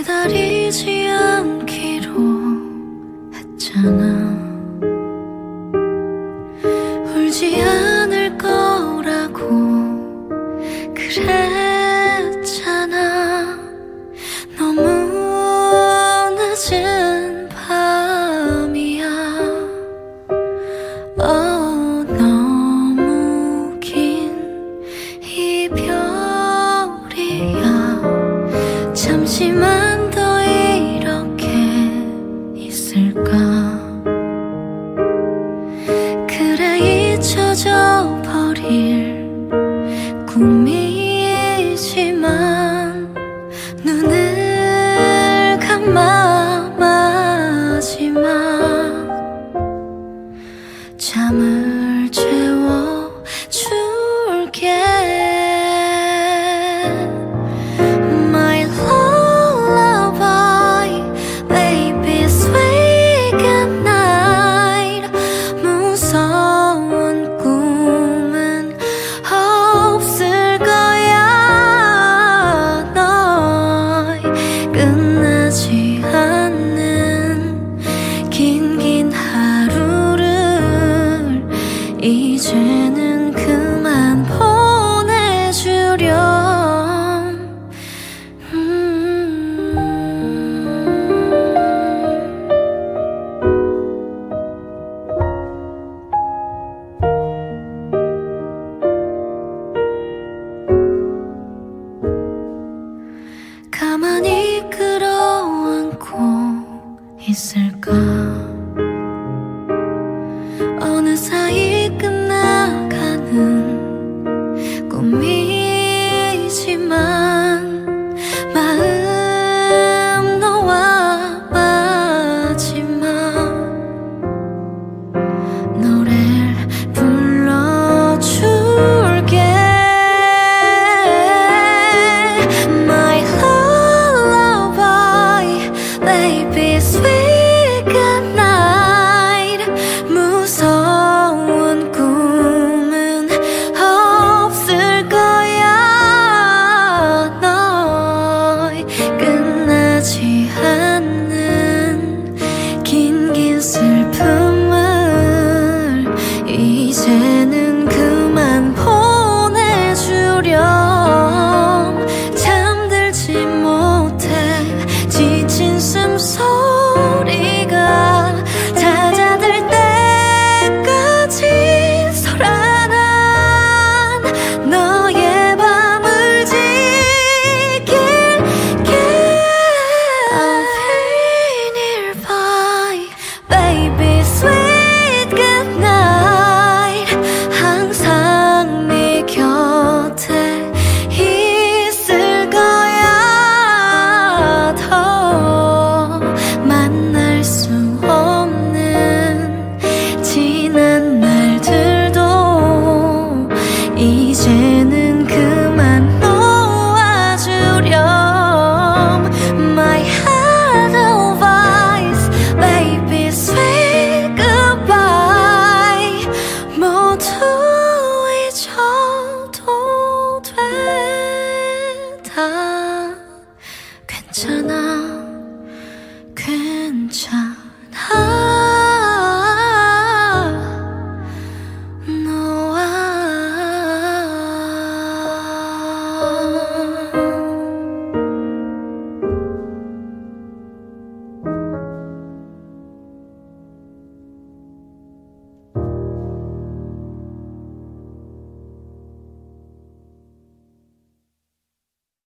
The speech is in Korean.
기다리지 않기로 했잖아. 울지 않을 거라고 그랬잖아. 너무 늦은 밤이야. 너무 긴 이별이야. 잠시만 더 이렇게 있을까. 그래 잊혀져 버릴 꿈이지만 눈을 감아 마지막 잠을 채워줄게. My lullaby, baby sweet good night. 무서운 꿈은 없을 거야. 너의 끝나지 않는 긴 하루를 이제는 그만 보내주렴. 가만히 끌어안고 있을까. 어느 사이